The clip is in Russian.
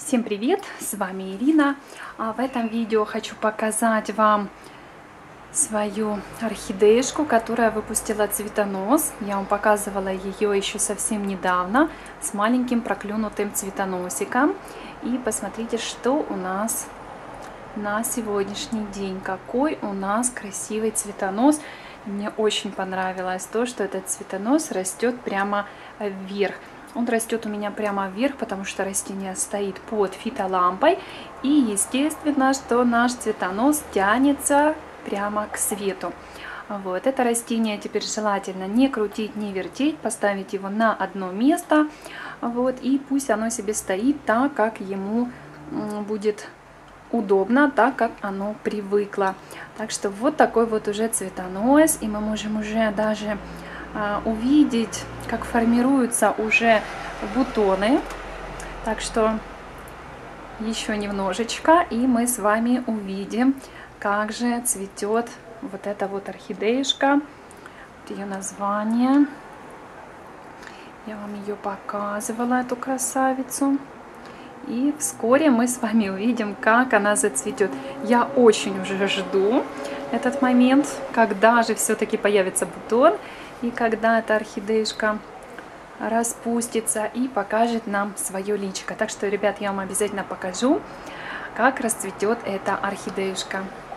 Всем привет! С вами Ирина. В этом видео хочу показать вам свою орхидеюшку, которая выпустила цветонос. Я вам показывала ее еще совсем недавно с маленьким проклюнутым цветоносиком. И посмотрите, что у нас на сегодняшний день. Какой у нас красивый цветонос. Мне очень понравилось то, что этот цветонос растет прямо вверх. Он растет у меня прямо вверх, потому что растение стоит под фитолампой. И естественно, что наш цветонос тянется прямо к свету. Вот это растение теперь желательно не крутить, не вертеть, поставить его на одно место. Вот, и пусть оно себе стоит так, как ему будет удобно, так как оно привыкло. Так что вот такой вот уже цветонос. И мы можем уже даже увидеть, как формируются уже бутоны. Так что еще немножечко, и мы с вами увидим, как же цветет вот эта вот орхидеюшка. Вот ее название. Я вам ее показывала, эту красавицу. И вскоре мы с вами увидим, как она зацветет. Я очень уже жду этот момент, когда же все-таки появится бутон. И когда эта орхидеюшка распустится и покажет нам свое личико. Так что, ребят, я вам обязательно покажу, как расцветет эта орхидеюшка.